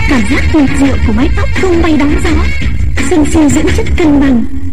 Cảm giác tuyệt diệu của mái tóc tung bay đón gió, sân si dưỡng chất cân bằng,